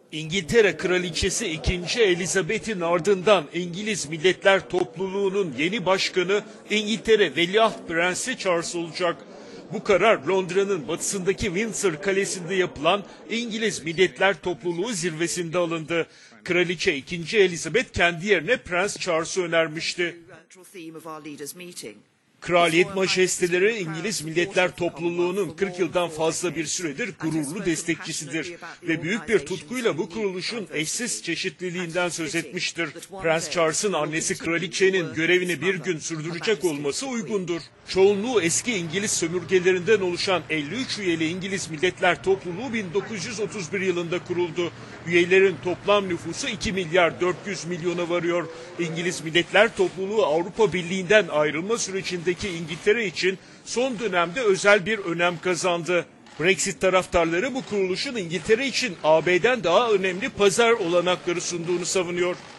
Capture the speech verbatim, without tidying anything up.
İngiltere Kraliçesi ikinci. Elizabeth'in ardından İngiliz Milletler Topluluğu'nun yeni başkanı İngiltere Veliaht Prensi Charles olacak. Bu karar Londra'nın batısındaki Windsor Kalesi'nde yapılan İngiliz Milletler Topluluğu zirvesinde alındı. Kraliçe ikinci. Elizabeth kendi yerine Prens Charles'ı önermişti. Kraliyet Majesteleri İngiliz Milletler Topluluğu'nun kırk yıldan fazla bir süredir gururlu destekçisidir ve büyük bir tutkuyla bu kuruluşun eşsiz çeşitliliğinden söz etmiştir. Prens Charles'ın annesi Kraliçe'nin görevini bir gün sürdürecek olması uygundur. Çoğunluğu eski İngiliz sömürgelerinden oluşan elli üç üyeli İngiliz Milletler Topluluğu bin dokuz yüz otuz bir yılında kuruldu. Üyelerin toplam nüfusu iki milyar dört yüz milyona varıyor. İngiliz Milletler Topluluğu Avrupa Birliği'nden ayrılma sürecinde İngiltere için son dönemde özel bir önem kazandı. Brexit taraftarları bu kuruluşun İngiltere için A B'den daha önemli pazar olanakları sunduğunu savunuyor.